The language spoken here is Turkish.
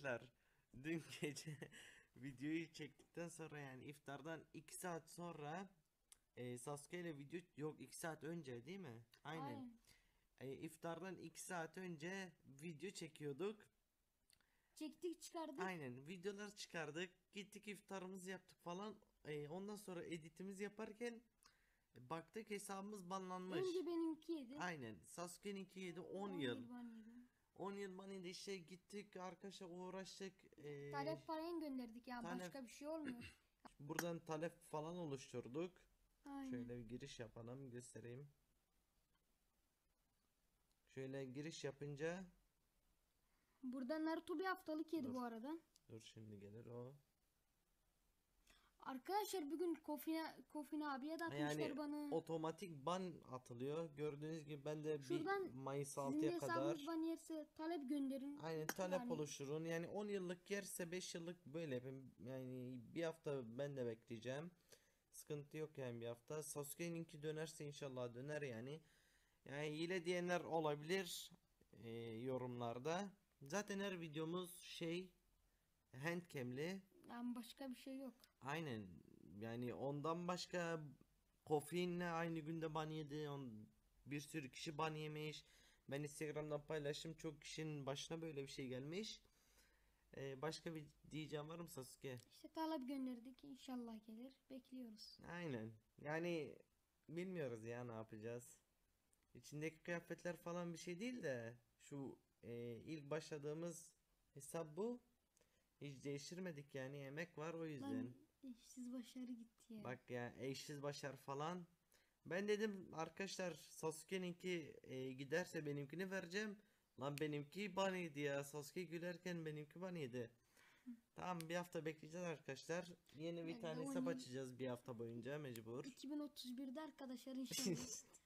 arkadaşlar dün gece videoyu çektikten sonra yani iftardan 2 saat sonra Sasuke ile video yok 2 saat önce değil mi? Aynen. Aynen. İftardan 2 saat önce video çekiyorduk. Çektik çıkardık. Aynen videolar çıkardık. Gittik iftarımızı yaptık falan. Ondan sonra editimizi yaparken baktık hesabımız banlanmış. Önce benimki yedi. Aynen Sasuke'ninki yedi 10 10 yıl. yıl ban yedi. 10 yıl bana işte gittik arkadaşlar uğraştık. Talep parayı gönderdik ya. Talep Başka bir şey olmuyor. buradan talep falan oluşturduk. Aynen. Şöyle bir giriş yapalım göstereyim. Şöyle giriş yapınca Burada Naruto bir haftalık yedi dur bu arada. dur şimdi gelir o. Arkadaşlar bugün Kofin abiye de atmışlar Yani bana. otomatik ban atılıyor. Gördüğünüz gibi ben de bir Şuradan Mayıs sizin de 6'ya hesabınız kadar ban yerse talep gönderin. aynen talep Yani oluşturun. Yani 10 yıllık yerse 5 yıllık böyle yapayım. Yani bir hafta ben de bekleyeceğim. Sıkıntı yok yani bir hafta. Sasuke'ninki dönerse inşallah döner yani. Yani hile diyenler olabilir yorumlarda. Zaten her videomuz handcam'li. yani başka bir şey yok. Aynen. Yani ondan başka Kofi'ninle aynı günde ban yedi. Bir sürü kişi ban yemiş. Ben Instagram'dan paylaştım. Çok kişinin başına böyle bir şey gelmiş. Başka bir diyeceğim var mı Sasuke? İşte talep gönderdik. İnşallah gelir. Bekliyoruz. Aynen. Yani bilmiyoruz ya ne yapacağız. İçindeki kıyafetler falan bir şey değil de şu ilk başladığımız hesap bu. Hiç değiştirmedik yani emek var o yüzden. Lan işsiz başarı gitti ya. Bak ya eşsiz başar falan. Ben dedim arkadaşlar Sasuke'ninki giderse benimkini vereceğim. Lan benimki ban yedi ya. Sasuke gülerken benimki ban yedi. Tamam bir hafta bekleyeceğiz arkadaşlar. Yeni bir Bekle tane 10 hesap yıl. açacağız bir hafta boyunca mecbur. 2031'de arkadaşlar inşallah.